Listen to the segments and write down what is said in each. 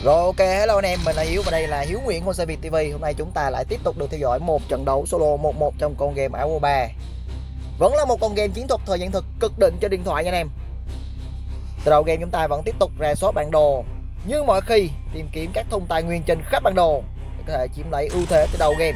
Rồi, ok, hello anh em, mình là Hiếu và đây là Hiếu Nguyễn của Xe Việt TV. Hôm nay chúng ta lại tiếp tục được theo dõi một trận đấu solo 1-1 trong con game áo 3. Vẫn là một con game chiến thuật thời gian thực cực đỉnh trên điện thoại nha anh em. Từ đầu game chúng ta vẫn tiếp tục rà soát bản đồ, như mọi khi tìm kiếm các thùng tài nguyên trên khắp bản đồ để có thể chiếm lấy ưu thế từ đầu game.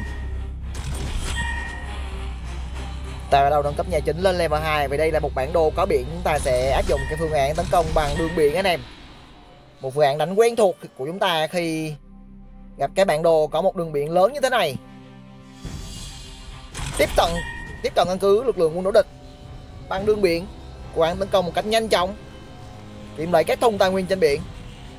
Ta bắt đầu nâng cấp nhà chính lên level 2. Vì đây là một bản đồ có biển, chúng ta sẽ áp dụng cái phương án tấn công bằng đường biển anh em. Một phương án đánh quen thuộc của chúng ta khi gặp cái bản đồ có một đường biển lớn như thế này. Tiếp cận căn cứ lực lượng quân đối địch bằng đường biển, cố gắng tấn công một cách nhanh chóng, tìm lấy các thùng tài nguyên trên biển.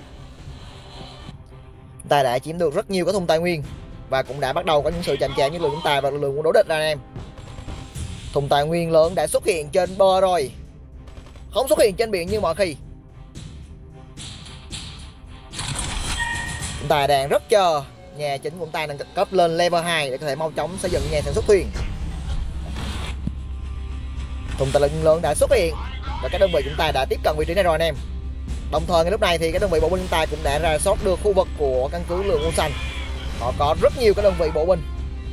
Chúng ta đã chiếm được rất nhiều các thùng tài nguyên và cũng đã bắt đầu có những sự chạm trán với lực lượng chúng ta và lực lượng quân đối địch ra anh em. Thùng tài nguyên lớn đã xuất hiện trên bờ rồi, không xuất hiện trên biển như mọi khi. Chúng ta đang rất chờ nhà chính của chúng ta nâng cấp lên level 2 để có thể mau chóng xây dựng nhà sản xuất thuyền. Thùng tài nguyên lớn đã xuất hiện và các đơn vị chúng ta đã tiếp cận vị trí này rồi anh em. Đồng thời ngay lúc này thì các đơn vị bộ binh chúng ta cũng đã rà soát được khu vực của căn cứ lượng quân xanh. Họ có rất nhiều các đơn vị bộ binh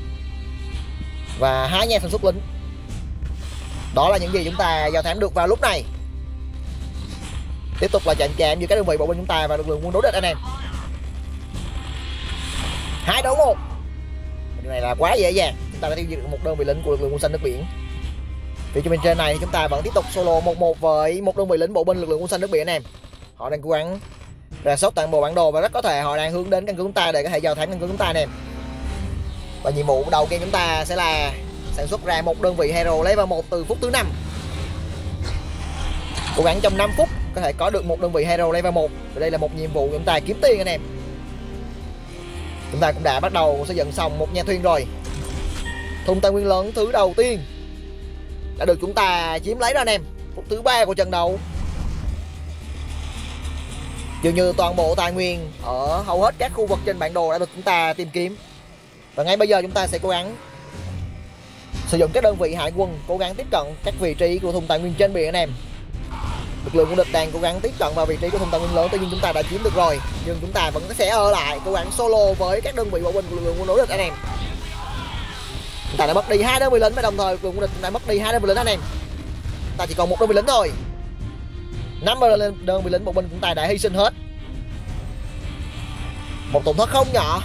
và 2 nhà sản xuất lính. Đó là những gì chúng ta giao thám được vào lúc này. Tiếp tục là chạm chạm giữa các đơn vị bộ binh chúng ta và lực lượng quân đối địch anh em. 2 đấu 1. Điều này là quá dễ dàng. Chúng ta đã tiêu diệt được một đơn vị lính của lực lượng quân xanh nước biển. Phía bên trên này thì chúng ta vẫn tiếp tục solo 1-1 với một đơn vị lính bộ binh lực lượng quân xanh nước biển anh em. Họ đang cố gắng rà soát toàn bộ bản đồ và rất có thể họ đang hướng đến căn cứ chúng ta để có thể giao thám căn cứ chúng ta anh em. Và nhiệm vụ đầu tiên chúng ta sẽ là sản xuất ra một đơn vị hero level 1 từ phút thứ 5. Cố gắng trong 5 phút có thể có được một đơn vị hero level 1. Và đây là một nhiệm vụ chúng ta kiếm tiền anh em. Chúng ta cũng đã bắt đầu xây dựng xong một nhà thuyền rồi. Thùng tài nguyên lớn thứ đầu tiên đã được chúng ta chiếm lấy rồi anh em. Phút thứ 3 của trận đấu. Dường như toàn bộ tài nguyên ở hầu hết các khu vực trên bản đồ đã được chúng ta tìm kiếm. Và ngay bây giờ chúng ta sẽ cố gắng sử dụng các đơn vị hải quân cố gắng tiếp cận các vị trí của thùng tài nguyên trên biển anh em. Lực lượng của địch đang cố gắng tiếp cận vào vị trí của thùng tài nguyên lớn, tuy nhiên chúng ta đã chiếm được rồi, nhưng chúng ta vẫn sẽ ở lại cố gắng solo với các đơn vị bộ binh của lực lượng quân đối địch anh em. Chúng ta đã mất đi 2 đơn vị lính và đồng thời lực lượng của địch đã mất đi 2 đơn vị lính anh em. Chúng ta chỉ còn một đơn vị lính thôi. 5 đơn vị lính bộ binh chúng ta đã hy sinh hết. Một tổn thất không nhỏ.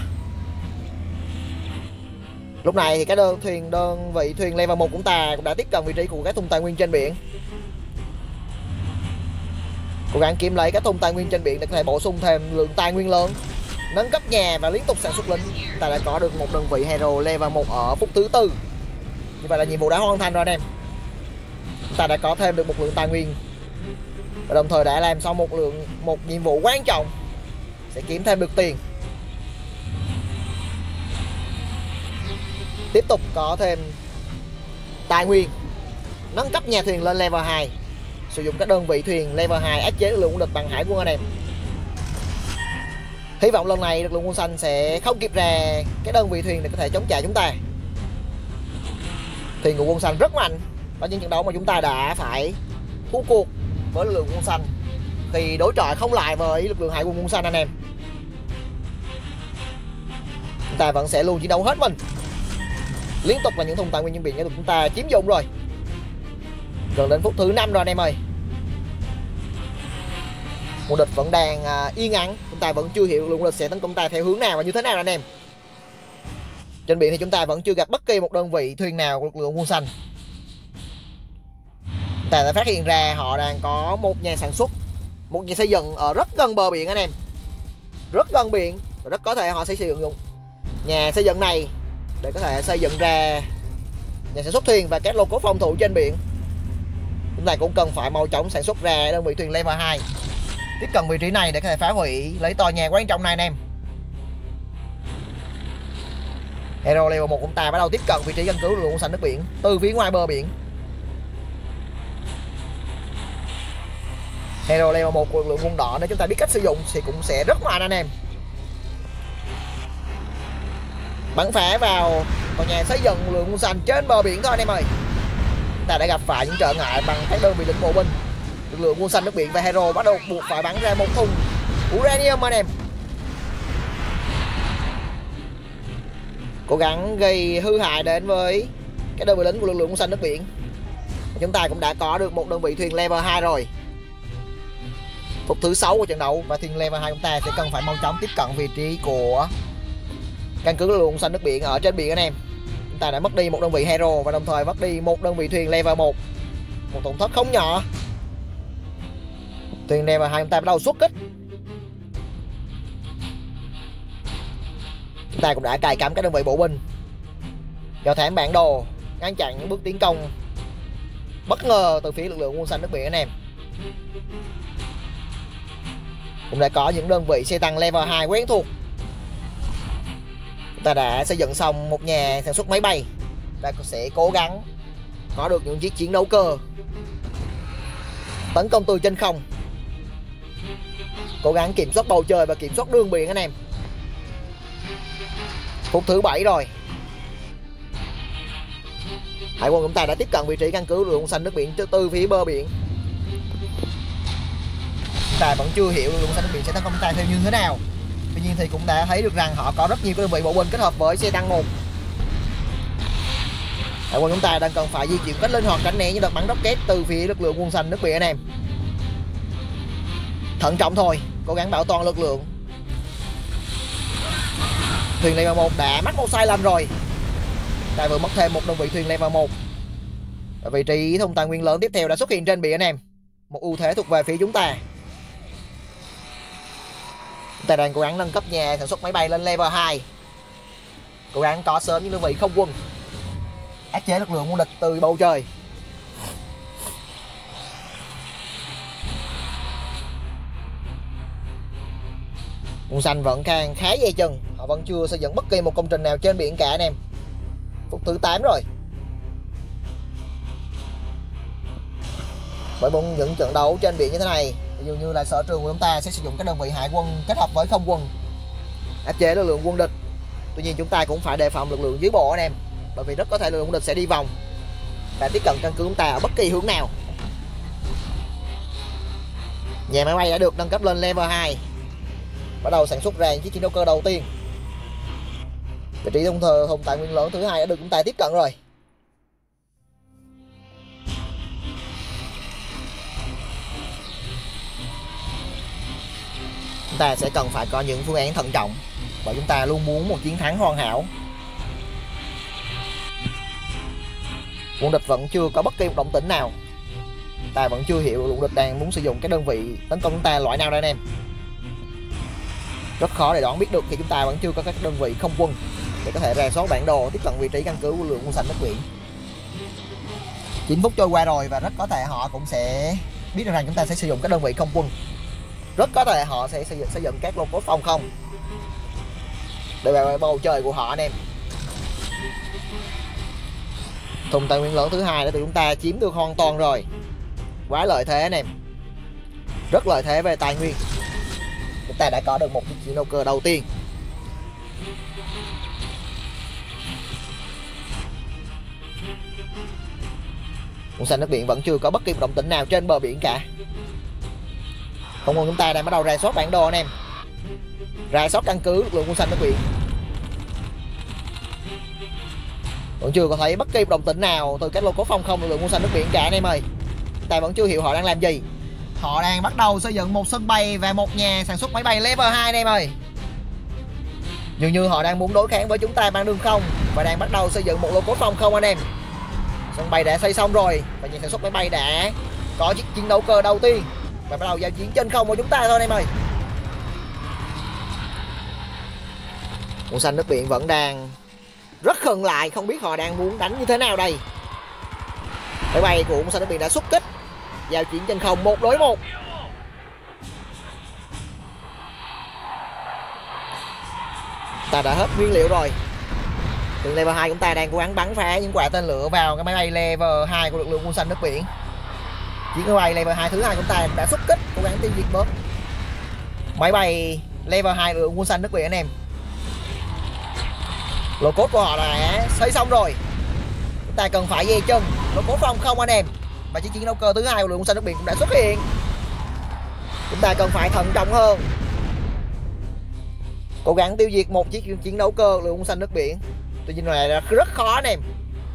Lúc này thì các đơn vị thuyền level 1 của chúng ta cũng đã tiếp cận vị trí của các thùng tài nguyên trên biển. Cố gắng kiếm lấy các thùng tài nguyên trên biển để có thể bổ sung thêm lượng tài nguyên lớn, nâng cấp nhà và liên tục sản xuất lính. Chúng ta đã có được một đơn vị hero level 1 ở phút thứ 4. Như vậy là nhiệm vụ đã hoàn thành rồi anh em. Chúng ta đã có thêm được một lượng tài nguyên và đồng thời đã làm xong một nhiệm vụ quan trọng sẽ kiếm thêm được tiền. Tiếp tục có thêm tài nguyên, nâng cấp nhà thuyền lên level 2, sử dụng các đơn vị thuyền level 2 áp chế lực lượng quân địch bằng hải quân anh em. Hy vọng lần này lực lượng quân xanh sẽ không kịp ra cái đơn vị thuyền để có thể chống trả chúng ta. Thuyền của quân xanh rất mạnh. Đó những trận đấu mà chúng ta đã phải thua cuộc với lực lượng quân xanh thì đối chọi không lại với lực lượng hải quân quân xanh anh em. Chúng ta vẫn sẽ luôn chiến đấu hết mình. Liên tục là những thùng tài nguyên trên biển đã được chúng ta chiếm dụng rồi. Gần đến phút thứ 5 rồi anh em ơi. Quân địch vẫn đang yên ắng. Chúng ta vẫn chưa hiểu quân địch sẽ tấn công ta theo hướng nào và như thế nào anh em. Trên biển thì chúng ta vẫn chưa gặp bất kỳ một đơn vị thuyền nào của lực lượng quân xanh. Chúng ta đã phát hiện ra họ đang có một nhà sản xuất, một nhà xây dựng ở rất gần bờ biển anh em. Rất gần biển. Rất có thể họ sẽ sử dụng nhà xây dựng này để có thể xây dựng ra nhà sản xuất thuyền và các lô cốt phòng thủ trên biển. Chúng ta cũng cần phải mau chóng sản xuất ra đơn vị thuyền level 2 tiếp cận vị trí này để có thể phá hủy lấy tòa nhà quan trọng này anh em. Hero level 1 của chúng ta bắt đầu tiếp cận vị trí căn cứ lực lượng xanh nước biển từ phía ngoài bờ biển. Hero level 1 của lực lượng quân đỏ nếu chúng ta biết cách sử dụng thì cũng sẽ rất mạnh anh em. Bắn phá vào tòa nhà xây dựng lực lượng quân xanh trên bờ biển thôi anh em ơi. Chúng ta đã gặp phải những trở ngại bằng các đơn vị lính bộ binh. Lực lượng quân xanh nước biển và hero bắt đầu buộc phải bắn ra một thùng uranium anh em. cố gắng gây hư hại đến với cái đơn vị lính của lực lượng quân xanh nước biển. Chúng ta cũng đã có được một đơn vị thuyền level 2 rồi. Phút thứ 6 của trận đấu và thuyền level 2 chúng ta sẽ cần phải mau chóng tiếp cận vị trí của căn cứ lực lượng quân xanh nước biển ở trên biển anh em. Chúng ta đã mất đi một đơn vị hero và đồng thời mất đi một đơn vị thuyền level 1. Một tổn thất không nhỏ. Thuyền level 2 chúng ta bắt đầu xuất kích. Chúng ta cũng đã cài cắm các đơn vị bộ binh do thám bản đồ ngăn chặn những bước tiến công bất ngờ từ phía lực lượng quân xanh nước biển anh em. Cũng đã có những đơn vị xe tăng level 2 quen thuộc. Chúng ta đã xây dựng xong một nhà sản xuất máy bay. Ta sẽ cố gắng có được những chiếc chiến đấu cơ tấn công từ trên không, cố gắng kiểm soát bầu trời và kiểm soát đường biển anh em. Phút thứ 7 rồi. Hải quân chúng ta đã tiếp cận vị trí căn cứ lực lượng xanh nước biển từ phía bờ biển. Chúng ta vẫn chưa hiểu lực lượng xanh nước biển sẽ tấn công chúng ta theo như thế nào. Tuy nhiên thì cũng đã thấy được rằng họ có rất nhiều đơn vị bộ binh kết hợp với xe tăng 1. Hải quân chúng ta đang cần phải di chuyển cách linh hoạt tránh né những đợt bắn rocket từ phía lực lượng quân xanh nước biển anh em. Thận trọng thôi, cố gắng bảo toàn lực lượng. Thuyền level 1 đã mắc một sai lầm rồi. Ta vừa mất thêm một đơn vị thuyền level 1. Ở vị trí thông tài nguyên lớn tiếp theo đã xuất hiện trên biển anh em. Một ưu thế thuộc về phía chúng ta. Chúng ta đang cố gắng nâng cấp nhà sản xuất máy bay lên level 2. Cố gắng có sớm những đơn vị không quân áp chế lực lượng quân địch từ bầu trời. Quân xanh vẫn càng khá dè chừng. Họ vẫn chưa xây dựng bất kỳ một công trình nào trên biển cả anh em. Phút thứ 8 rồi. Bởi những trận đấu trên biển như thế này, dường như là sở trường của chúng ta sẽ sử dụng các đơn vị hải quân kết hợp với không quân áp chế lực lượng quân địch. Tuy nhiên chúng ta cũng phải đề phòng lực lượng dưới bộ anh em, bởi vì rất có thể lực lượng quân địch sẽ đi vòng và tiếp cận căn cứ chúng ta ở bất kỳ hướng nào. Nhà máy bay đã được nâng cấp lên level 2, bắt đầu sản xuất ra những chiếc chiến đấu cơ đầu tiên. Vị trí thông tài nguyên lớn thứ 2 đã được chúng ta tiếp cận rồi. Chúng ta sẽ cần phải có những phương án thận trọng, bởi chúng ta luôn muốn một chiến thắng hoàn hảo. Quân địch vẫn chưa có bất kỳ một động tĩnh nào. Ta vẫn chưa hiểu quân địch đang muốn sử dụng cái đơn vị tấn công chúng ta loại nào đây anh em. Rất khó để đoán biết được khi chúng ta vẫn chưa có các đơn vị không quân để có thể rà soát bản đồ tiếp cận vị trí căn cứ của lực lượng quân xanh nước biển. 9 phút trôi qua rồi và rất có thể họ cũng sẽ biết được rằng chúng ta sẽ sử dụng các đơn vị không quân. Rất có thể họ sẽ xây dựng các lô cốt phòng không để bảo vệ bầu trời của họ anh em. Thùng tài nguyên lớn thứ 2 đã được chúng ta chiếm được hoàn toàn rồi. Quá lợi thế anh em. Rất lợi thế về tài nguyên. Chúng ta đã có được một chiếc chiến đấu cơ đầu tiên. Quân xanh nước biển vẫn chưa có bất kỳ một động tĩnh nào trên bờ biển cả. Không quân chúng ta đang bắt đầu rà soát bản đồ anh em, rà soát căn cứ lực lượng quân xanh nước biển. Vẫn chưa có thấy bất kỳ một động tĩnh nào từ các lô cốt phòng không lực lượng quân xanh nước biển cả anh em ơi. Ta vẫn chưa hiểu họ đang làm gì. Họ đang bắt đầu xây dựng một sân bay và một nhà sản xuất máy bay level 2 anh em ơi. Dường như họ đang muốn đối kháng với chúng ta bằng đường không và đang bắt đầu xây dựng một lô cốt phòng không anh em. Sân bay đã xây xong rồi và nhà sản xuất máy bay đã có chiếc chiến đấu cơ đầu tiên và bắt đầu giao chiến trên không của chúng ta thôi anh em ơi. Quân xanh nước biển vẫn đang rất khựng lại, không biết họ đang muốn đánh như thế nào đây. Máy bay của quân xanh nước biển đã xuất kích, giao chiến trên không 1 đối 1. Ta đã hết nguyên liệu rồi. Từ level 2 chúng ta đang cố gắng bắn phá những quả tên lửa vào cái máy bay level 2 của lực lượng quân xanh nước biển. Chiếc máy bay level 2 thứ 2 chúng ta đã xuất kích, cố gắng tiêu diệt bớt máy bay level 2 lực lượng quân xanh nước biển anh em. Lô cốt của họ đã xây xong rồi. Chúng ta cần phải dè chân lô cốt phòng không anh em. Và chiếc chiến đấu cơ thứ 2 của lực lượng quân xanh nước biển cũng đã xuất hiện. Chúng ta cần phải thận trọng hơn, cố gắng tiêu diệt một chiếc chiến đấu cơ lực lượng quân xanh nước biển. Tuy nhiên là rất khó anh em.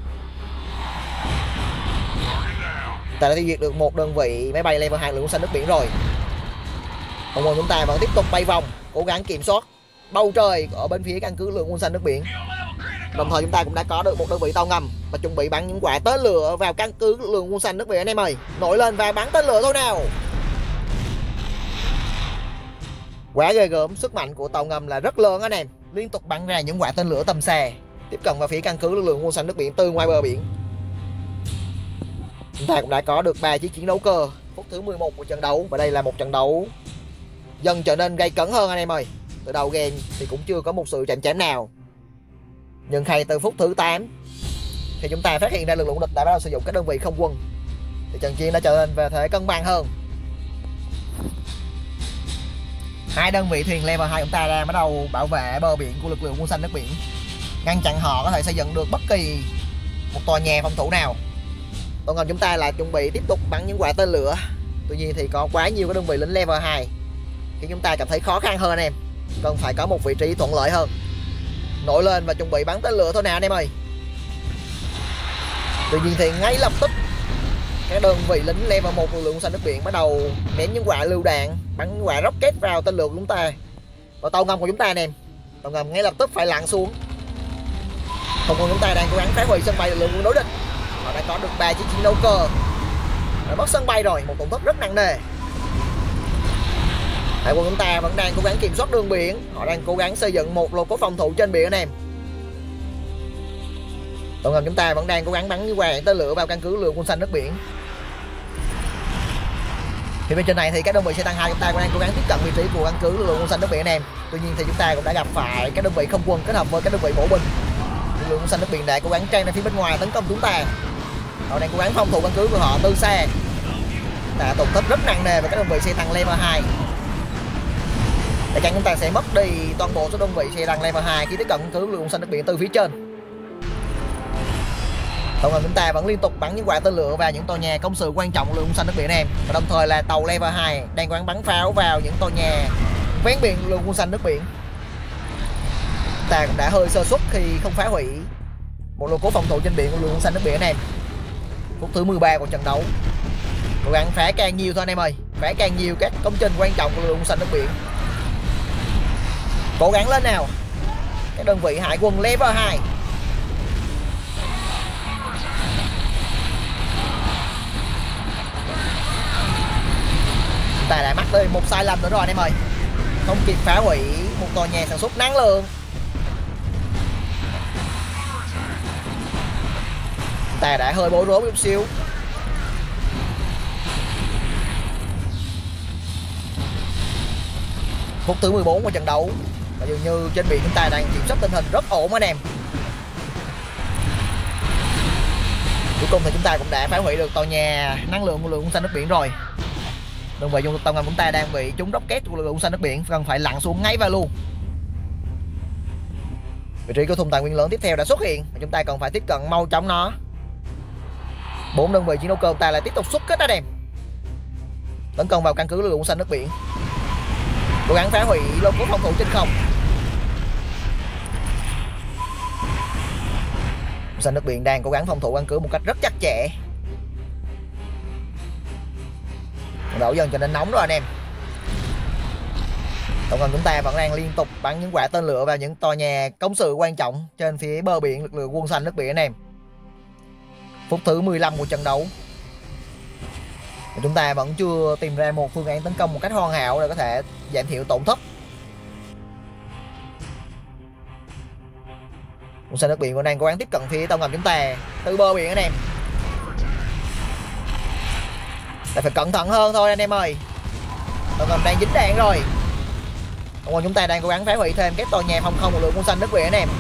Ta đã tiêu diệt được một đơn vị máy bay level 2 lượng quân xanh nước biển rồi. Không ngờ chúng ta vẫn tiếp tục bay vòng, cố gắng kiểm soát bầu trời ở bên phía căn cứ lượng quân xanh nước biển. Đồng thời chúng ta cũng đã có được một đơn vị tàu ngầm và chuẩn bị bắn những quả tên lửa vào căn cứ lượng quân xanh nước biển anh em ơi. Nổi lên và bắn tên lửa thôi nào. Quá ghê gớm, sức mạnh của tàu ngầm là rất lớn anh em, liên tục bắn ra những quả tên lửa tầm xa tiếp cận vào phía căn cứ lực lượng quân xanh nước biển từ ngoài bờ biển. Chúng ta cũng đã có được 3 chiếc chiến đấu cơ phút thứ 11 của trận đấu, và đây là một trận đấu dần trở nên gay cấn hơn anh em ơi. Từ đầu game thì cũng chưa có một sự chạm chém nào, nhưng hay từ phút thứ 8 thì chúng ta phát hiện ra lực lượng địch đã bắt đầu sử dụng các đơn vị không quân, thì trận chiến đã trở nên về thế cân bằng hơn. Hai đơn vị thuyền level 2 chúng ta đang bắt đầu bảo vệ bờ biển của lực lượng quân xanh nước biển, ngăn chặn họ có thể xây dựng được bất kỳ một tòa nhà phòng thủ nào. Còn ngầm chúng ta là chuẩn bị tiếp tục bắn những quả tên lửa. Tuy nhiên thì có quá nhiều cái đơn vị lính level 2 khiến chúng ta cảm thấy khó khăn hơn anh em, cần phải có một vị trí thuận lợi hơn. Nổi lên và chuẩn bị bắn tên lửa thôi nè anh em ơi. Tuy nhiên thì ngay lập tức các đơn vị lính level 1 lực lượng quân xanh nước biển bắt đầu ném những quả lựu đạn, bắn những quả rocket vào tên lửa của chúng ta và tàu ngầm của chúng ta anh em. Tàu ngầm ngay lập tức phải lặn xuống. Không quân chúng ta đang cố gắng phá hủy sân bay lực lượng quân đối địch. Họ đã có được 3 chiếc chiến đấu cơ, đã mất sân bay rồi, một tổn thất rất nặng nề. Hải quân chúng ta vẫn đang cố gắng kiểm soát đường biển, họ đang cố gắng xây dựng một lô cốt phòng thủ trên biển anh em. Tàu ngầm chúng ta vẫn đang cố gắng bắn như hoàng tên lửa vào căn cứ lực lượng quân xanh nước biển. Thì bên trên này thì các đơn vị xe tăng 2 chúng ta cũng đang cố gắng tiếp cận vị trí của căn cứ lực lượng quân xanh nước biển anh em. Tuy nhiên thì chúng ta cũng đã gặp phải các đơn vị không quân kết hợp với các đơn vị bộ binh. Lực lượng quân xanh nước biển đã cố gắng trang ra phía bên ngoài tấn công chúng ta. Họ đang cố gắng phòng thủ căn cứ của họ từ xa. Đã tổn thất rất nặng nề với các đơn vị xe tăng level 2. Chắc chắn chúng ta sẽ mất đi toàn bộ số đơn vị xe tăng level 2 khi tiếp cận căn cứ lực lượng quân xanh nước biển từ phía trên. Tàu ngầm chúng ta vẫn liên tục bắn những quả tên lửa vào những tòa nhà công sự quan trọng của lực lượng quân xanh nước biển em, và đồng thời là tàu level 2 đang cố gắng bắn pháo vào những tòa nhà ven biển lực lượng quân xanh nước biển. Chúng ta cũng đã hơi sơ suất khi không phá hủy một lô cố phòng thủ trên biển của lực lượng quân xanh nước biển em. Phút thứ 13 của trận đấu, cố gắng phá càng nhiều thôi anh em ơi, phá càng nhiều các công trình quan trọng của lực lượng quân xanh nước biển. Cố gắng lên nào các đơn vị hải quân level 2. Chúng ta đã mắc tới một sai lầm nữa rồi anh em ơi, không kịp phá hủy một tòa nhà sản xuất năng lượng. Chúng ta đã hơi bối rối một xíu. Phút thứ 14 của trận đấu, và dường như trên biển chúng ta đang kiểm soát tình hình rất ổn anh em. Cuối cùng thì chúng ta cũng đã phá hủy được tòa nhà năng lượng của lực lượng quân xanh nước biển rồi. Đơn vị dùng tàu ngầm chúng ta đang bị trúng rocket của lực lượng quân xanh nước biển, cần phải lặn xuống ngay vào luôn. Vị trí của thùng tài nguyên lớn tiếp theo đã xuất hiện và chúng ta cần phải tiếp cận mau chóng nó. 4 đơn vị chiến đấu cơ chúng ta lại tiếp tục xuất kích anh em, tấn công vào căn cứ lực lượng quân xanh nước biển, cố gắng phá hủy lô cốt phòng thủ trên không. Quân xanh nước biển đang cố gắng phòng thủ căn cứ một cách rất chặt chẽ. Đổ dần trở nên nóng rồi anh em. Tàu ngầm chúng ta vẫn đang liên tục bắn những quả tên lửa vào những tòa nhà công sự quan trọng trên phía bờ biển lực lượng quân xanh nước biển anh em. Phút thứ 15 của trận đấu, chúng ta vẫn chưa tìm ra một phương án tấn công một cách hoàn hảo để có thể giảm thiểu tổn thất. Quân xanh nước biển vẫn đang cố gắng tiếp cận phía tàu ngầm chúng ta từ bờ biển anh em. Phải cẩn thận hơn thôi anh em ơi, tàu ngầm đang dính đạn rồi. Còn chúng ta đang cố gắng phá hủy thêm các tòa nhà phòng không của lực lượng quân xanh nước biển anh em.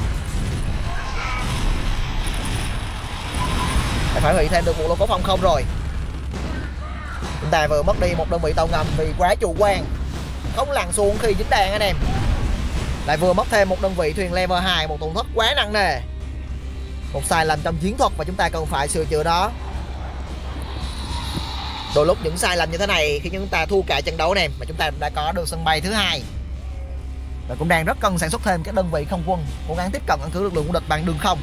Phải phá hủy thêm được một lô cốt phòng không rồi. Chúng ta vừa mất đi một đơn vị tàu ngầm vì quá chủ quan, không lặn xuống khi dính đạn anh em. Lại vừa mất thêm một đơn vị thuyền level 2, một tổn thất quá nặng nề. Một sai lầm trong chiến thuật và chúng ta cần phải sửa chữa đó. Đôi lúc những sai lầm như thế này khi chúng ta thua cả trận đấu này, mà chúng ta đã có được sân bay thứ hai. và cũng đang rất cần sản xuất thêm các đơn vị không quân cố gắng tiếp cận căn cứ lực lượng của địch bằng đường không.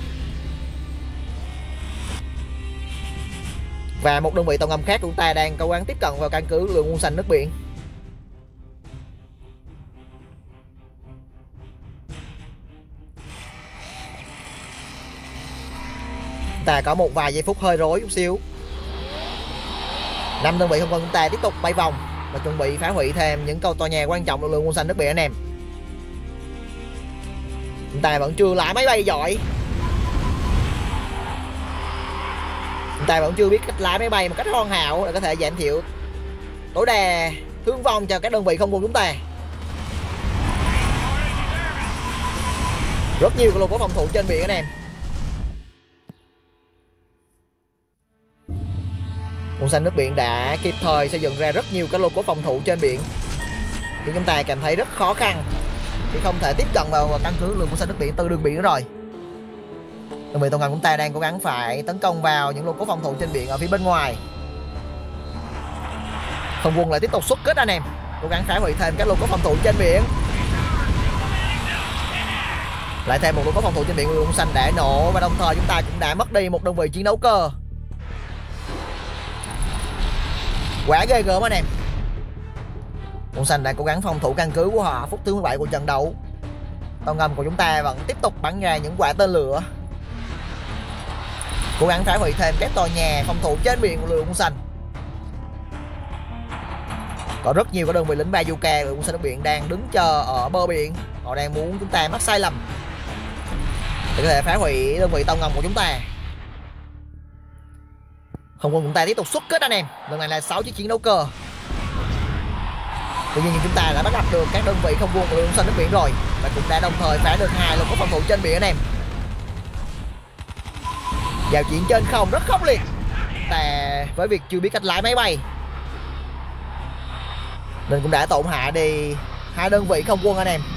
Và một đơn vị tàu ngầm khác của chúng ta đang cố gắng tiếp cận vào căn cứ lực lượng quân xanh nước biển. Chúng ta có một vài giây phút hơi rối chút xíu. 5 đơn vị không quân chúng ta tiếp tục bay vòng và chuẩn bị phá hủy thêm những tòa nhà quan trọng lực lượng quân xanh nước biển anh em. Chúng ta vẫn chưa lại máy bay giỏi. Chúng ta vẫn chưa biết cách lái máy bay một cách hoàn hảo để có thể giảm thiểu tối đa thương vong cho các đơn vị không quân chúng ta. Rất nhiều lô cốt phòng thủ trên biển anh em. Quân xanh nước biển đã kịp thời xây dựng ra rất nhiều các lô cốt phòng thủ trên biển, thì chúng ta cảm thấy rất khó khăn khi không thể tiếp cận vào căn cứ lực lượng quân xanh nước biển từ đường biển nữa rồi. Đơn vị tàu ngầm chúng ta đang cố gắng phải tấn công vào những lô cốt phòng thủ trên biển ở phía bên ngoài. Không quân lại tiếp tục xuất kích anh em, cố gắng phá hủy thêm các lô cốt phòng thủ trên biển. Lại thêm một lô cốt phòng thủ trên biển của quân xanh đã nổ, và đồng thời chúng ta cũng đã mất đi một đơn vị chiến đấu cơ. Quá ghê gớm anh em. Quân xanh đã cố gắng phòng thủ căn cứ của họ phút thứ 17 của trận đấu. Tàu ngầm của chúng ta vẫn tiếp tục bắn ra những quả tên lửa, cố gắng phá hủy thêm các tòa nhà phòng thủ trên biển của lực lượng quân xanh. Có rất nhiều các đơn vị lính bazooka của quân xanh nước biển đang đứng chờ ở bờ biển. Họ đang muốn chúng ta mắc sai lầm để có thể phá hủy đơn vị tàu ngầm của chúng ta. Không quân chúng ta tiếp tục xuất kích anh em. Lần này là 6 chiếc chiến đấu cơ. Tuy nhiên chúng ta đã bắt gặp được các đơn vị không quân của lực lượng xanh nước biển rồi, và cũng đã đồng thời phá được 2 lô cốt phòng thủ trên biển anh em. Giao chiến trên không rất khốc liệt,แต่với việc chưa biết cách lái máy bay nên cũng đã tổn hại đi 2 đơn vị không quân anh em.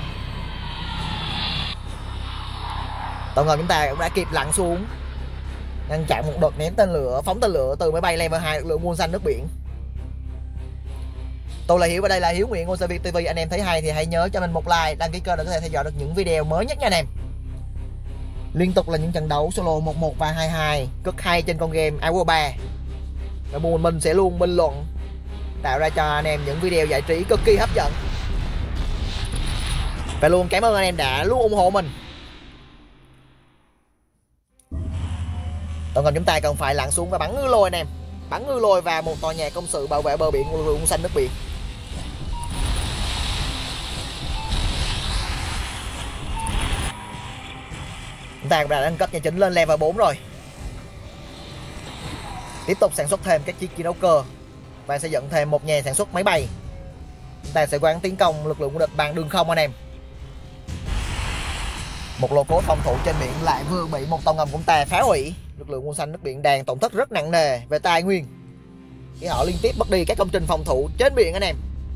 Tàu ngầm chúng ta cũng đã kịp lặn xuống ngăn chặn một đợt ném tên lửa, phóng tên lửa từ máy bay level 2 lực lượng quân xanh nước biển. Tôi là Hiếu và đây là Hiếu Nguyễn của Việt TV. Anh em thấy hay thì hãy nhớ cho mình một like, đăng ký kênh để có thể theo dõi được những video mới nhất nha anh em. Liên tục là những trận đấu solo 11 và 22 cực hay trên con game Áo 3. Và mình sẽ luôn bình luận, tạo ra cho anh em những video giải trí cực kỳ hấp dẫn. Và luôn cảm ơn anh em đã luôn ủng hộ mình. Tàu ngầm chúng ta cần phải lặn xuống và bắn ngư lôi anh em, bắn ngư lôi vào một tòa nhà công sự bảo vệ bờ biển của lực lượng xanh nước biển. Chúng ta đã nâng cấp nhà chính lên level 4 rồi. Tiếp tục sản xuất thêm các chiếc chiến đấu cơ và xây dựng thêm một nhà sản xuất máy bay. Chúng ta sẽ cố gắng tiến công lực lượng của địch bằng đường không anh em. Một lô cốt phòng thủ trên biển lại vừa bị một tàu ngầm của chúng ta phá hủy. Lực lượng quân xanh nước biển đang tổn thất rất nặng nề về tài nguyên khi họ liên tiếp mất đi các công trình phòng thủ trên biển anh em.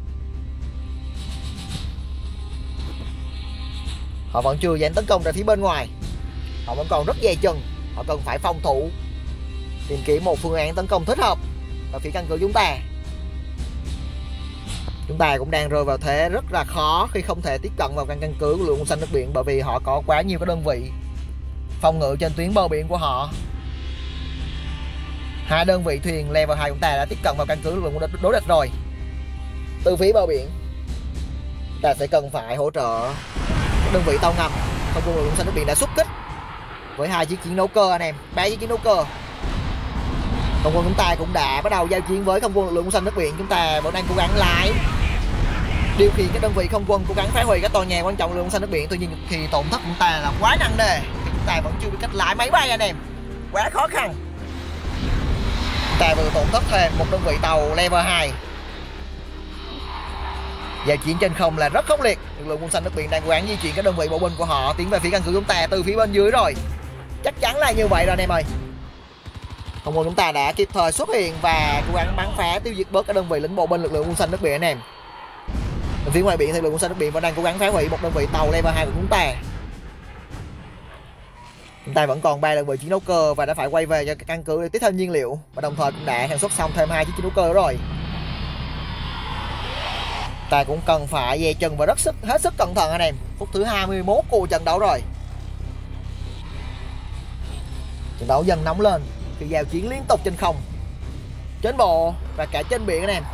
Họ vẫn chưa dám tấn công ra phía bên ngoài, họ vẫn còn rất dè chừng. Họ cần phải phòng thủ, tìm kiếm một phương án tấn công thích hợp ở phía căn cứ chúng ta. Chúng ta cũng đang rơi vào thế rất là khó khi không thể tiếp cận vào căn cứ của lực lượng quân xanh nước biển, bởi vì họ có quá nhiều các đơn vị phòng ngự trên tuyến bờ biển của họ. 2 đơn vị thuyền level 2 chúng ta đã tiếp cận vào căn cứ lực lượng đối địch rồi. Từ phía bờ biển ta sẽ cần phải hỗ trợ đơn vị tàu ngầm. Không quân lực lượng xanh nước biển đã xuất kích với 2 chiếc chiến đấu cơ anh em, 3 chiếc chiến đấu cơ. Không quân chúng ta cũng đã bắt đầu giao chiến với không quân lực lượng xanh nước biển. Chúng ta vẫn đang cố gắng lái, điều khiển các đơn vị không quân cố gắng phá hủy các tòa nhà quan trọng lực lượng xanh nước biển. Tuy nhiên thì tổn thất của chúng ta là quá nặng nề, chúng ta vẫn chưa biết cách lái máy bay anh em, quá khó khăn. Chúng ta vừa tổn thất thêm một đơn vị tàu level 2. Giao chiến trên không là rất khốc liệt. Lực lượng quân xanh nước biển đang cố gắng di chuyển các đơn vị bộ binh của họ tiến về phía căn cứ chúng ta từ phía bên dưới rồi. Chắc chắn là như vậy rồi anh em ơi. Không quân chúng ta đã kịp thời xuất hiện và cố gắng bắn phá tiêu diệt bớt các đơn vị lính bộ binh lực lượng quân xanh nước biển anh em. Ở phía ngoài biển thì lực lượng quân xanh nước biển vẫn đang cố gắng phá hủy một đơn vị tàu level 2 của chúng ta. Chúng ta vẫn còn 3 đơn vị chiến đấu cơ và đã phải quay về cho căn cứ để tiếp thêm nhiên liệu, và đồng thời cũng đã sản xuất xong thêm 2 chiếc chiến đấu cơ rồi. ta cũng cần phải dè chừng và hết sức cẩn thận anh em. Phút thứ 21 của trận đấu rồi. Trận đấu dần nóng lên khi giao chiến liên tục trên không, trên bộ và cả trên biển anh em.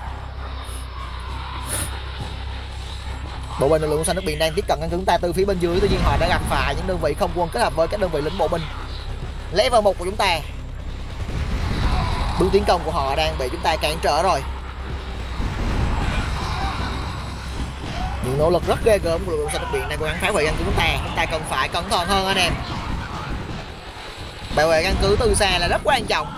Bộ binh lực lượng xanh nước biển đang tiếp cận căn cứ chúng ta từ phía bên dưới, tuy nhiên họ đã gặp phải những đơn vị không quân kết hợp với các đơn vị lính bộ binh. Level 1 của chúng ta, bước tiến công của họ đang bị chúng ta cản trở rồi. Những nỗ lực rất ghê gớm của lực lượng xanh nước biển đang cố gắng phá hủy căn cứ chúng ta cần phải cẩn thận hơn anh em. Bảo vệ căn cứ từ xa là rất quan trọng.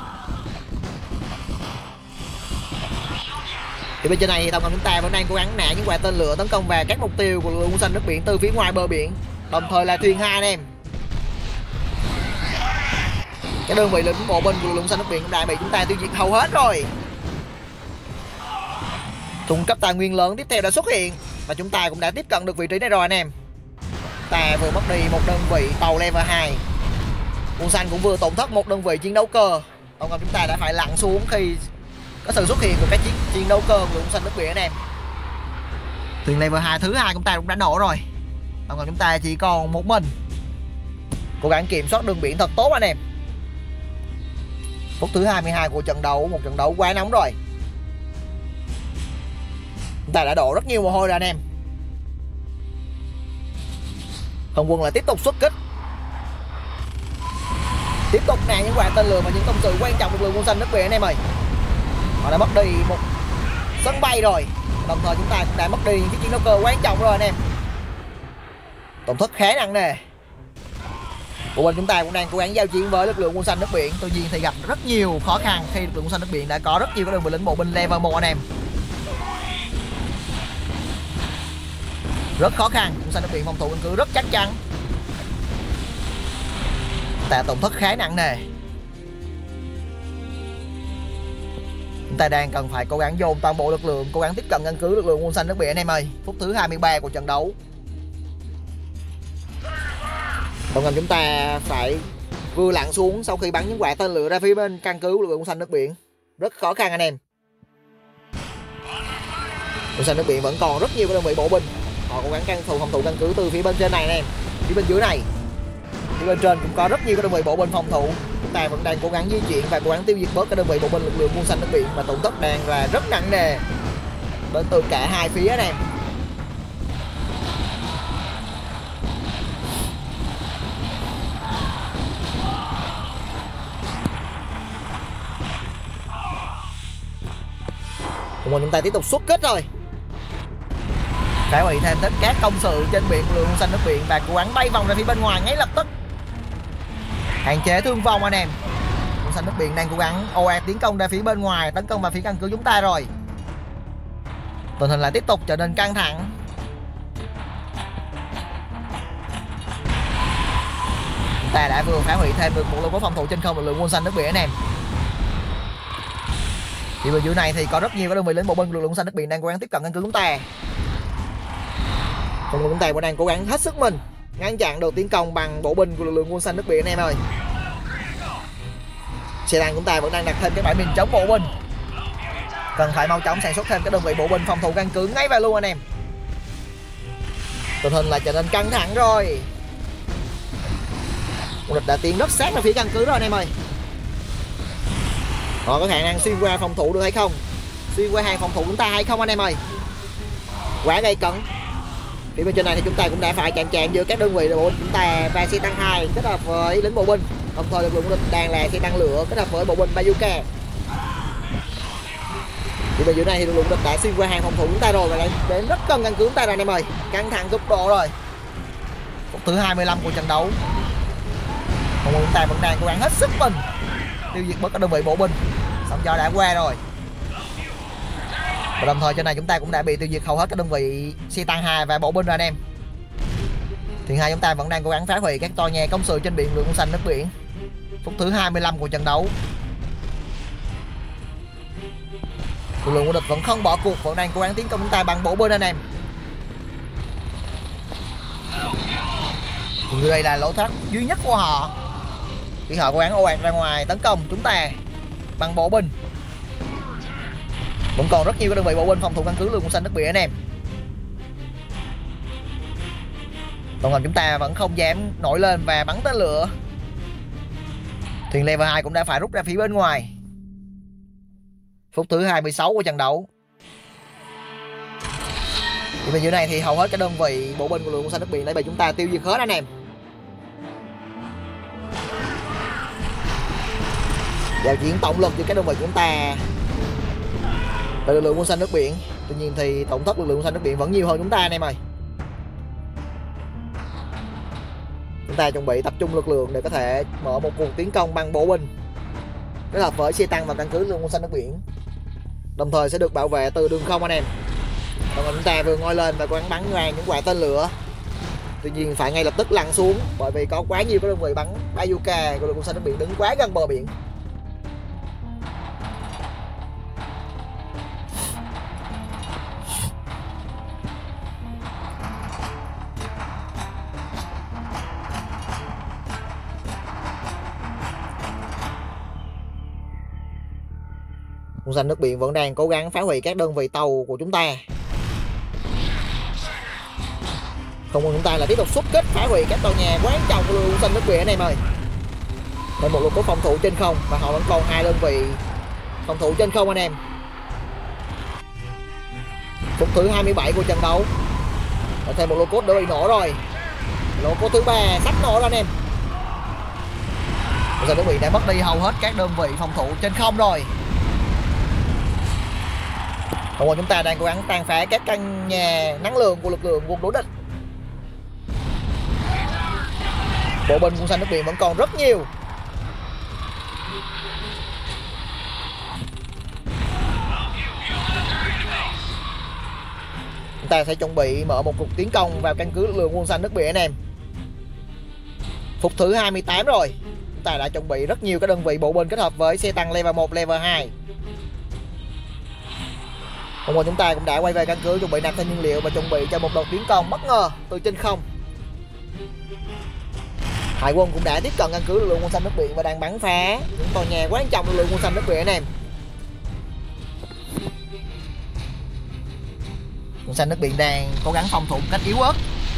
Thì bên trên này thì tàu ngầm chúng ta vẫn đang cố gắng nã những quả tên lửa tấn công vào các mục tiêu của lực lượng xanh nước biển từ phía ngoài bờ biển, đồng thời là thuyền 2 anh em. Các đơn vị lính bộ binh của lực lượng xanh nước biển cũng đã bị chúng ta tiêu diệt hầu hết rồi. Cung cấp tài nguyên lớn tiếp theo đã xuất hiện và chúng ta cũng đã tiếp cận được vị trí này rồi anh em. Ta vừa mất đi một đơn vị tàu level 2. Quân xanh cũng vừa tổn thất một đơn vị chiến đấu cơ. Tàu ngầm chúng ta đã phải lặn xuống khi có sự xuất hiện của các chiến đấu cơ của lực lượng xanh nước biển anh em. Thuyền level 2 thứ 2 chúng ta cũng đã nổ rồi. Tàu ngầm chúng ta chỉ còn một mình. Cố gắng kiểm soát đường biển thật tốt anh em. Phút thứ 22 của trận đấu, một trận đấu quá nóng rồi. Chúng ta đã đổ rất nhiều mồ hôi rồi anh em. Không quân lại tiếp tục xuất kích, tiếp tục nã những quả tên lửa và những công sự quan trọng lực lượng quân xanh nước biển anh em ơi. Họ đã mất đi một sân bay rồi, đồng thời chúng ta cũng đã mất đi những chiếc chiến đấu cơ quan trọng rồi anh em. Tổn thất khá nặng nề. Bộ binh chúng ta cũng đang cố gắng giao chiến với lực lượng quân xanh nước biển, tuy nhiên thì gặp rất nhiều khó khăn khi lực lượng quân xanh nước biển đã có rất nhiều các đơn vị lính bộ binh level 1 anh em. Rất khó khăn, quân xanh nước biển phòng thủ căn cứ rất chắc chắn. Ta tổn thất khá nặng nề. Chúng ta đang cần phải cố gắng dồn toàn bộ lực lượng, cố gắng tiếp cận căn cứ lực lượng quân xanh nước biển anh em ơi. Phút thứ 23 của trận đấu. Tàu ngầm chúng ta phải vừa lặn xuống sau khi bắn những quả tên lửa ra phía bên căn cứ lực lượng quân xanh nước biển. Rất khó khăn anh em. Quân xanh nước biển vẫn còn rất nhiều đơn vị bộ binh. Họ cố gắng phòng thủ căn cứ từ phía bên trên này anh em. Phía bên dưới này, phía bên trên cũng có rất nhiều đơn vị bộ binh phòng thủ. Chúng ta vẫn đang cố gắng di chuyển và cố gắng tiêu diệt bớt các đơn vị bộ binh lực lượng quân xanh nước biển, và tổn thất đang là rất nặng nề đến từ cả hai phía anh em. Còn chúng ta tiếp tục xuất kích rồi, phải hủy thêm tất các công sự trên biển của lực lượng xanh nước biển và cố gắng bay vòng ra phía bên ngoài ngay lập tức, hạn chế thương vong anh em. Quân xanh nước biển đang cố gắng ồ ạt tiến công ra phía bên ngoài, tấn công vào phía căn cứ chúng ta rồi. Tình hình lại tiếp tục trở nên căng thẳng. Chúng ta đã vừa phá hủy thêm được một lô cố phòng thủ trên không lực lượng quân xanh nước biển anh em. Thì bên dưới này thì có rất nhiều các đơn vị lính bộ binh của lực lượng xanh nước biển đang cố gắng tiếp cận căn cứ chúng ta. Còn chúng ta vẫn đang cố gắng hết sức mình ngăn chặn được tiến công bằng bộ binh của lực lượng quân xanh nước biển anh em ơi. Xe tăng chúng ta vẫn đang đặt thêm cái bãi mìn chống bộ binh, cần phải mau chóng sản xuất thêm các đơn vị bộ binh phòng thủ căn cứ ngay vào luôn anh em. Tình hình lại trở nên căng thẳng rồi. Quân địch đã tiến rất sát vào phía căn cứ rồi anh em ơi. Họ có khả năng xuyên qua phòng thủ được hay không, xuyên qua hàng phòng thủ chúng ta hay không anh em ơi. Quá gây cấn. Phía bên trên này thì chúng ta cũng đã phải chạm chạm giữa các đơn vị bộ binh chúng ta và xe tăng 2 kết hợp với lính bộ binh, đồng thời lực lượng của địch đang là xe tăng lửa kết hợp với bộ binh bazooka. Thì bên dưới này thì lực lượng địch đã xuyên qua hàng phòng thủ chúng ta rồi và đến rất gần căn cứ chúng ta rồi anh em ơi. Căng thẳng cực độ rồi. Phút thứ 25 của trận đấu. Còn chúng ta vẫn đang cố gắng hết sức mình tiêu diệt bớt các đơn vị bộ binh. Sóng gió đã qua rồi. Và đồng thời trên này chúng ta cũng đã bị tiêu diệt hầu hết các đơn vị xe tăng 2 và bộ binh rồi anh em. Thuyền 2 chúng ta vẫn đang cố gắng phá hủy các tòa nhà công sự trên biển lực lượng xanh nước biển. Phút thứ 25 của trận đấu. Lực lượng của địch vẫn không bỏ cuộc, vẫn đang cố gắng tiến công chúng ta bằng bộ binh anh em. Thì đây là lối thoát duy nhất của họ khi họ cố gắng ồ ạt ra ngoài tấn công chúng ta bằng bộ binh. Vẫn còn rất nhiều đơn vị bộ binh phòng thủ căn cứ lực lượng xanh nước biển anh em. Đồng hành chúng ta vẫn không dám nổi lên và bắn tên lửa. Thuyền level 2 cũng đã phải rút ra phía bên ngoài. Phút thứ 26 của trận đấu. Thì bên dưới này thì hầu hết các đơn vị bộ binh của lực quân xanh nước biển đã bị chúng ta tiêu diệt hết anh em. Giao chiến tổng lực giữa các đơn vị của chúng ta là lực lượng quân xanh nước biển. Tuy nhiên thì tổng thất lực lượng quân xanh nước biển vẫn nhiều hơn chúng ta anh em ơi. Chúng ta chuẩn bị tập trung lực lượng để có thể mở một cuộc tiến công bằng bộ binh kết hợp với xe tăng và căn cứ lực lượng quân xanh nước biển, đồng thời sẽ được bảo vệ từ đường không anh em. Còn chúng ta vừa ngoi lên và cố gắng bắn ra những quả tên lửa, tuy nhiên phải ngay lập tức lăn xuống bởi vì có quá nhiều các đơn vị bắn bazooka của lực lượng quân xanh nước biển đứng quá gần bờ biển. Quân xanh nước biển vẫn đang cố gắng phá hủy các đơn vị tàu của chúng ta. Không quân chúng ta là tiếp tục xuất kích phá hủy các tàu nhà quan trọng của quân xanh nước biển anh em ơi. Thêm một lượt cố phòng thủ trên không và họ vẫn còn 2 đơn vị phòng thủ trên không anh em. Phút thứ 27 của trận đấu. Và thêm một lô cốt đã bị nổ rồi. Lô cốt thứ 3 sắp nổ rồi anh em. Quân xanh nước biển đã mất đi hầu hết các đơn vị phòng thủ trên không rồi. Không quân chúng ta đang cố gắng tàn phá các căn nhà năng lượng của lực lượng quân đối địch. Bộ binh quân xanh nước biển vẫn còn rất nhiều. Chúng ta sẽ chuẩn bị mở một cuộc tiến công vào căn cứ lực lượng quân xanh nước biển anh em. Phút thứ 28 rồi. Chúng ta đã chuẩn bị rất nhiều các đơn vị bộ binh kết hợp với xe tăng level 1, level 2. Không quân chúng ta cũng đã quay về căn cứ chuẩn bị nạp thêm nhiên liệu và chuẩn bị cho một đợt tiến công bất ngờ từ trên không. Hải quân cũng đã tiếp cận căn cứ lực lượng quân xanh nước biển và đang bắn phá những tòa nhà quan trọng lực lượng quân xanh nước biển anh em. Quân xanh nước biển đang cố gắng phòng thủ một cách yếu ớt.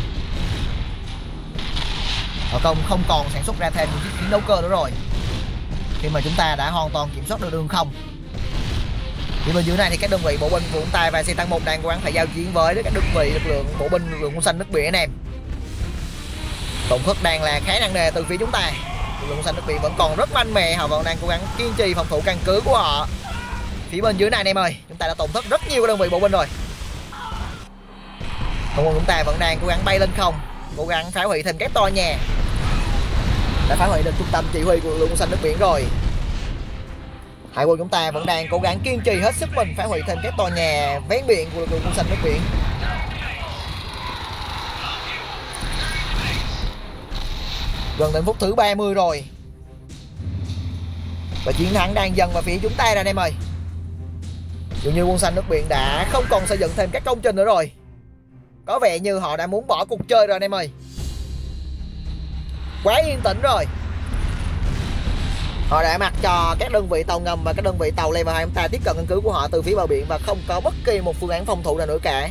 Họ không còn sản xuất ra thêm những chiếc chiến đấu cơ nữa rồi, khi mà chúng ta đã hoàn toàn kiểm soát được đường không. Thì bên dưới này thì các đơn vị bộ binh của chúng ta và xe tăng 1 đang cố gắng phải giao chiến với các đơn vị lực lượng bộ binh lực lượng quân xanh nước biển anh em. Tổn thất đang là khá nặng nề từ phía chúng ta. Lực lượng quân xanh nước biển vẫn còn rất mạnh mẽ, họ vẫn đang cố gắng kiên trì phòng thủ căn cứ của họ. Phía bên dưới này anh em ơi, chúng ta đã tổn thất rất nhiều đơn vị bộ binh rồi. Không quân chúng ta vẫn đang cố gắng bay lên không, cố gắng phá hủy thêm các tòa nhà. Đã phá hủy được trung tâm chỉ huy của lực lượng quân xanh nước biển rồi. Hải quân chúng ta vẫn đang cố gắng kiên trì hết sức mình phá hủy thêm các tòa nhà ven biển của lực lượng quân xanh nước biển. Gần đến phút thứ 30 rồi. Và chiến thắng đang dần vào phía chúng ta rồi anh em ơi. Dường như quân xanh nước biển đã không còn xây dựng thêm các công trình nữa rồi. Có vẻ như họ đã muốn bỏ cuộc chơi rồi anh em ơi. Quá yên tĩnh rồi. Họ đã mặc cho các đơn vị tàu ngầm và các đơn vị tàu level 2 chúng ta tiếp cận căn cứ của họ từ phía bờ biển và không có bất kỳ một phương án phòng thủ nào nữa cả.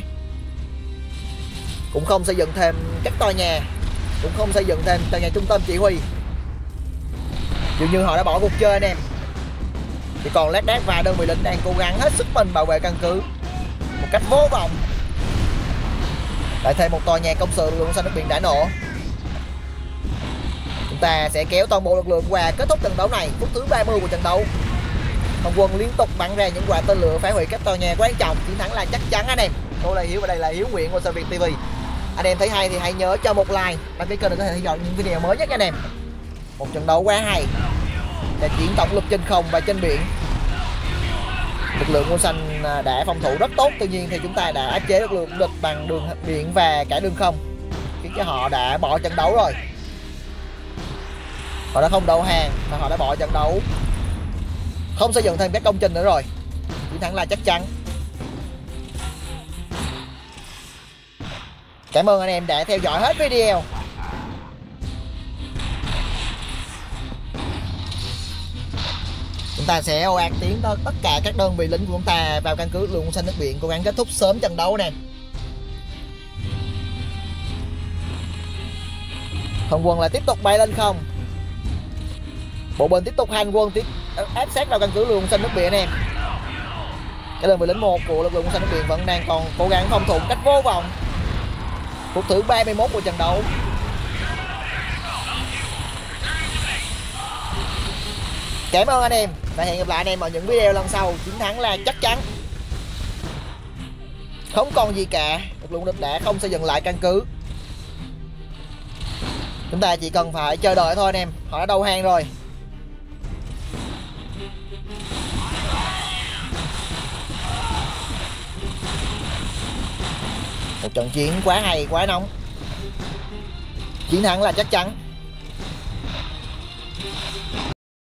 Cũng không xây dựng thêm các tòa nhà, cũng không xây dựng thêm tòa nhà trung tâm chỉ huy. Dường như họ đã bỏ cuộc chơi anh em. Chỉ còn lác đác vài đơn vị lính đang cố gắng hết sức mình bảo vệ căn cứ một cách vô vọng. Lại thêm một tòa nhà công sự lực lượng xanh nước biển đã nổ. Chúng ta sẽ kéo toàn bộ lực lượng qua kết thúc trận đấu này. Phút thứ 30 của trận đấu, Không quân liên tục bắn ra những quả tên lửa phá hủy các tòa nhà quan trọng. Chiến thắng là chắc chắn anh em. Tôi là Hiếu và đây là Hiếu Nguyễn của Sao Việt TV. Anh em thấy hay thì hãy nhớ cho một like, đăng ký kênh để có thể theo dõi những video mới nhất anh em. Một trận đấu quá hay, là chiến tổng lực trên không và trên biển. Lực lượng quân xanh đã phòng thủ rất tốt, tuy nhiên thì chúng ta đã áp chế lực lượng địch bằng đường biển và cả đường không, khiến cho họ đã bỏ trận đấu rồi. Họ đã không đầu hàng và họ đã bỏ trận đấu, không xây dựng thêm các công trình nữa rồi. Chiến thắng là chắc chắn. Cảm ơn anh em đã theo dõi hết video. Chúng ta sẽ ồ ạt tiến tới tất cả các đơn vị lính của chúng ta vào căn cứ lực lượng quân xanh nước biển, cố gắng kết thúc sớm trận đấu nè. Hồng quân lại tiếp tục bay lên không. Bộ binh tiếp tục hành quân áp sát vào căn cứ lực lượng xanh nước biển anh em. Cái đơn vị lính 1 của lực lượng xanh nước biển vẫn đang còn cố gắng phòng thủ cách vô vọng. Phút thứ 31 của trận đấu. Cảm ơn anh em và hẹn gặp lại anh em ở những video lần sau. Chiến thắng là chắc chắn. Không còn gì cả, lực lượng địch đã không xây dựng lại căn cứ. Chúng ta chỉ cần phải chờ đợi thôi anh em. Họ đã đầu hàng rồi. Một trận chiến quá hay, quá nóng. Chiến thắng là chắc chắn.